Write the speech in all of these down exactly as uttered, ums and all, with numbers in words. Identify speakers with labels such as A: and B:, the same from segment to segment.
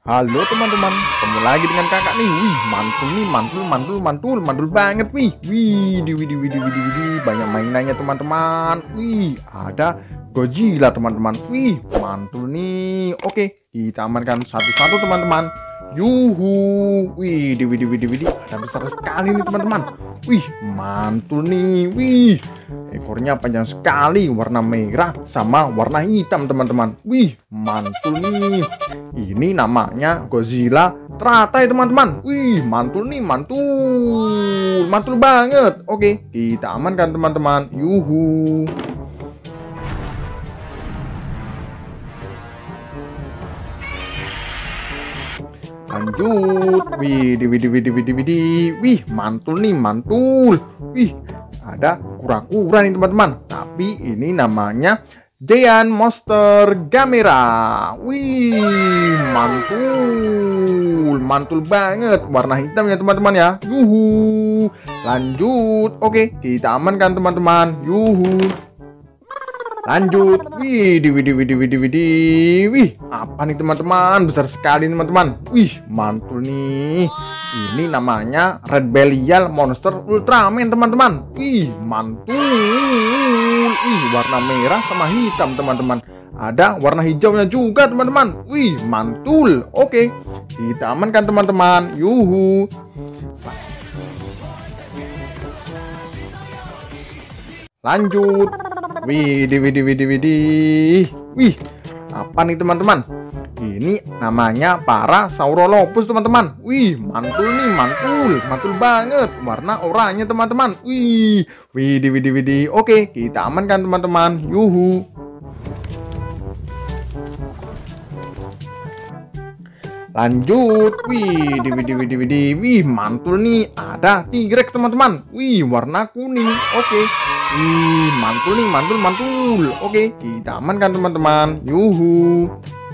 A: Halo teman-teman, ketemu lagi dengan kakak nih. Wih, mantul nih, mantul, mantul, mantul, mantul banget. Wih, wih, di widi, widi, widi, widi, banyak mainannya teman-teman. Wih, ada Godzilla teman-teman. Wih, mantul nih. Oke, kita amankan satu-satu teman-teman. Yuhu, wih, di widi, widi, widi, ada besar sekali nih teman-teman. Wih, mantul nih. Wih, ekornya panjang sekali, warna merah sama warna hitam teman-teman. Wih, mantul nih. Ini namanya Godzilla teratai teman-teman. Wih, mantul nih, mantul, mantul banget. Oke, kita amankan teman-teman. Yuhu. Lanjut. Wih, di widi, widi, widi, widi. Wih, mantul nih, mantul. Wih, ada kura-kura nih teman-teman. Tapi ini namanya Giant Monster Gamera. Wih, mantul, mantul banget. Warna hitam ya teman-teman ya. Yuhu. Lanjut. Oke, kita amankan teman-teman. Yuhu. Lanjut. Wih, di widi, widi, widi, widi. Wih, apa nih teman-teman? Besar sekali teman-teman. Wih, mantul nih. Ini namanya Red Belial Monster Ultraman teman-teman. Wih, mantul. Wih, warna merah sama hitam teman-teman. Ada warna hijaunya juga teman-teman. Wih, mantul. Oke, kita amankan teman-teman. Yuhu. Lanjut. Wih, di widi, widi, widi. Wih, apa nih teman-teman? Ini namanya Parasaurolophus teman-teman. Wih, mantul nih, mantul, mantul banget. Warna oranye teman-teman. Wih, widi, widi, widi. Oke, kita amankan teman-teman. Yuhu. Lanjut. Wih, di widi, widi, widi. Wih, mantul nih. Ada T-Rex teman-teman. Wih, warna kuning. Oke. Wih, mantul nih, mantul, mantul. Oke, kita amankan teman-teman. Yuhu.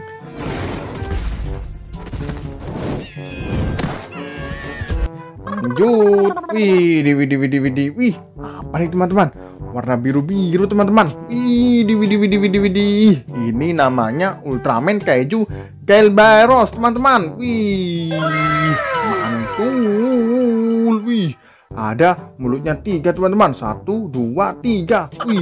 A: Lanjut. Wih, di widi, widi, widi. Wih, apa nih teman-teman? Warna biru-biru teman-teman. Wih, di widi, widi, widi, widi. Ini namanya Ultraman Kaiju Galbaros teman-teman. Wih, mantul. Wih, ada mulutnya tiga teman-teman. Satu, dua, tiga. Wih,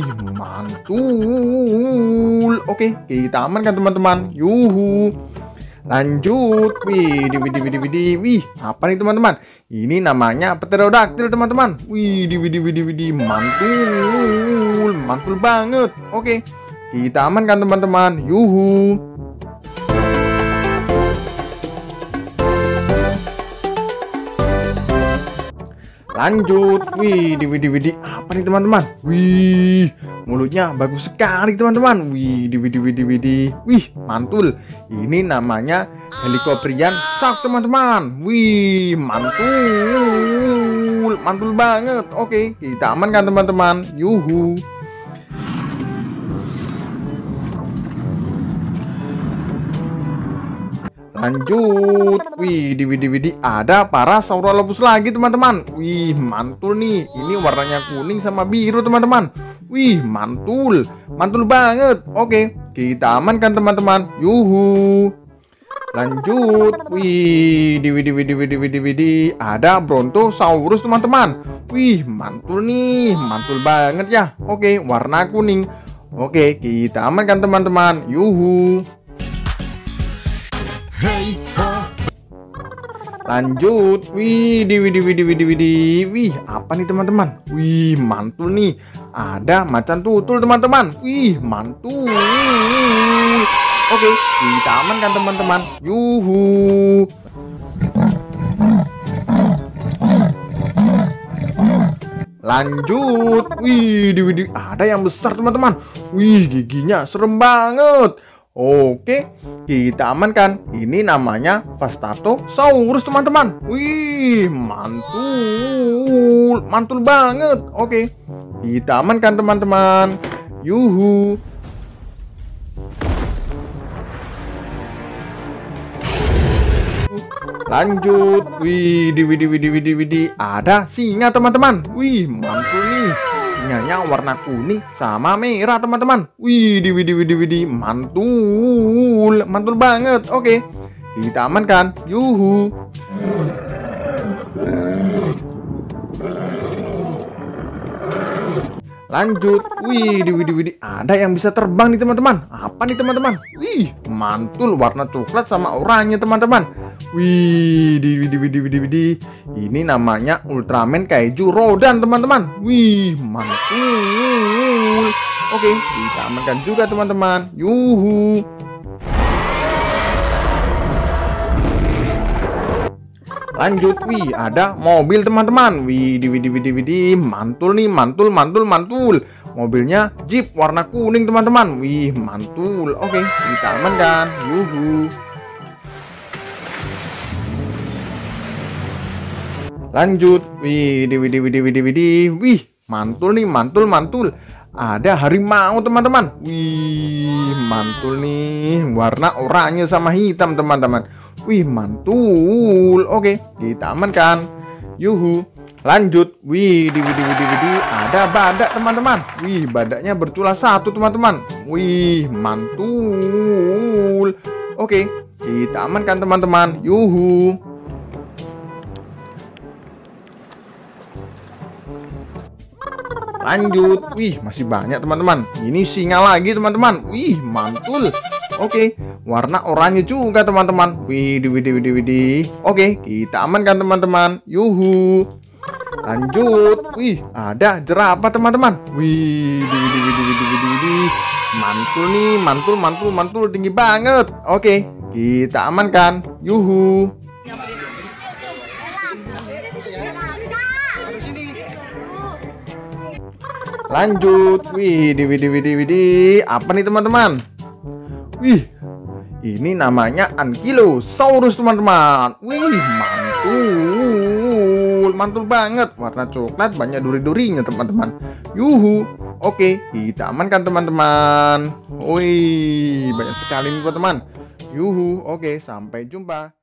A: mantul. Oke, kita amankan teman-teman. Yuhu. Lanjut. Wih, di widi, widi, widi. Wih, apa nih teman-teman? Ini namanya Pterodactyl teman-teman. Wih, di widi, widi, widi. Mantul, mantul banget. Oke, kita amankan teman-teman. Yuhu. Lanjut. Wih, di widi, widi. Apa nih teman-teman? Wih, mulutnya bagus sekali teman-teman. Wih, di widi, widi, widi. Wih, mantul. Ini namanya Helicoprion Shark teman-teman. Wih, mantul, mantul banget. Oke, kita amankan teman-teman. Yuhu. Lanjut. Wih, di widi, widi. Ada Parasaurolophus lagi teman-teman. Wih, mantul nih. Ini warnanya kuning sama biru teman-teman. Wih, mantul, mantul banget. Oke, kita amankan teman-teman. Yuhu. Lanjut. Wih, di widi, widi, widi, widi, widi. Ada Brontosaurus teman-teman. Wih, mantul nih, mantul banget ya. Oke, warna kuning. Oke, kita amankan teman-teman. Yuhu. Lanjut. Wih, di widi, widi, widi, widi. Wih, apa nih teman-teman? Wih, mantul nih. Ada macan tutul teman-teman. Wih, mantul. Oke, kita amankan teman-teman. Yuhu. Lanjut. Wih, di widi, ada yang besar teman-teman. Wih, giginya serem banget. Oke, kita amankan. Ini namanya Vastatosaurus teman-teman. Wih, mantul, mantul banget. Oke, kita amankan teman-teman. Yuhu. Lanjut. Wih, di widi, widi, widi, widi. Ada singa teman-teman. Wih, mantul nih. Singanya warna kuning sama merah teman-teman. Wih, di widi, widi, widi. Mantul, mantul banget. Oke, kita amankan. Yuhu. Lanjut. Wih, di widih widih. Ada yang bisa terbang nih teman-teman. Apa nih teman-teman? Wih, mantul warna coklat sama oranye teman-teman. Wih, di widih widih widih widih. Ini namanya Ultraman Kaiju Rodan teman-teman. Wih, mantul. Oke, kita amankan juga teman-teman. Yuhu. Lanjut, wih, ada mobil teman-teman. Wih, di widih widih widih, mantul nih, mantul, mantul, mantul. Mobilnya Jeep warna kuning teman-teman. Wih, mantul. Oke, kita amankan. Yuhu. Lanjut, wih, di widih widih widih widih, wih, mantul nih, mantul, mantul. Ada harimau teman-teman. Wih, mantul nih, warna oranye sama hitam teman-teman. Wih, mantul. Oke, kita amankan. Yuhu. Lanjut. Wih, di widih widih widih, ada badak teman-teman. Wih, badaknya bertulah satu teman-teman. Wih, mantul. Oke, kita amankan teman-teman. Yuhu. Lanjut. Wih, masih banyak teman-teman. Ini singa lagi teman-teman. Wih, mantul. Oke, warna oranye juga teman-teman. Wih, widih widih widih. Oke, kita amankan teman-teman. Yuhu. Lanjut. Wih, ada jerapah teman-teman. Wih, widih widih widih widih widih widih. Mantul nih, mantul, mantul, mantul, tinggi banget. Oke, kita amankan. Yuhu. Lanjut. Wih, di widih widih widih. Apa nih teman-teman? Wih, ini namanya Ankylosaurus teman-teman. Wih, mantul, mantul banget. Warna coklat, banyak duri-durinya teman-teman. Yuhu. Oke, kita amankan teman-teman. Wih, banyak sekali nih teman-teman. Yuhu. Oke, sampai jumpa.